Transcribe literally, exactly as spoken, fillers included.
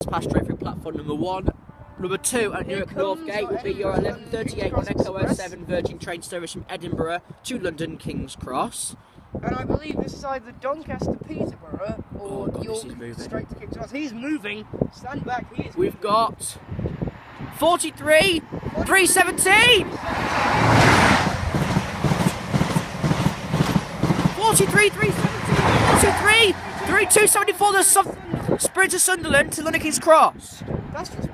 pass straight through platform number one. Number two at Newark Northgate will be your eleven thirty-eight on Echo oh seven Virgin train service from Edinburgh to London King's Cross. And I believe this is either Doncaster, Peterborough, or Oh, God, York straight to King's Cross. He's moving. Stand back. He is. We've moving. got forty-three, three seventeen. forty-three, three seventeen. forty-three, three two seventy-four. There's some sprint to Sunderland to London King's Cross. That's just